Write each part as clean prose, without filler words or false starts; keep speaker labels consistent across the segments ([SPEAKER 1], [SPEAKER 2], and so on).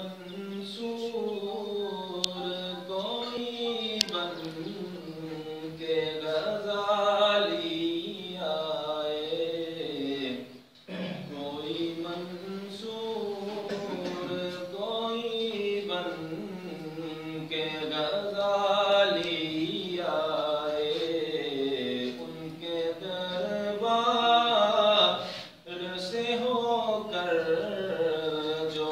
[SPEAKER 1] منصور کوئی بن کے غزالی آئے، کوئی منصور کوئی بن کے غزالی آئے، ان کے دربار سے ہو کر جو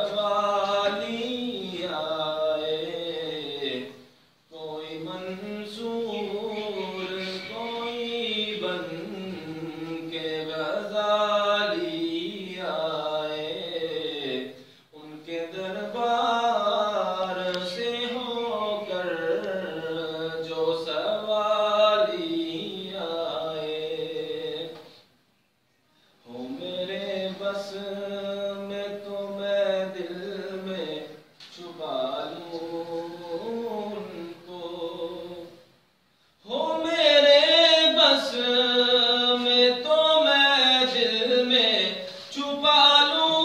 [SPEAKER 1] سوالی آئے، کوئی منصور کوئی بن کے غزالی آئے، ان کے دربار سے ہو کر جو سوالی آئے، ہو میرے بس میں تو میں دل میں چھپا لوں ان کو، ہو میرے بس میں تو میں دل میں چھپا لوں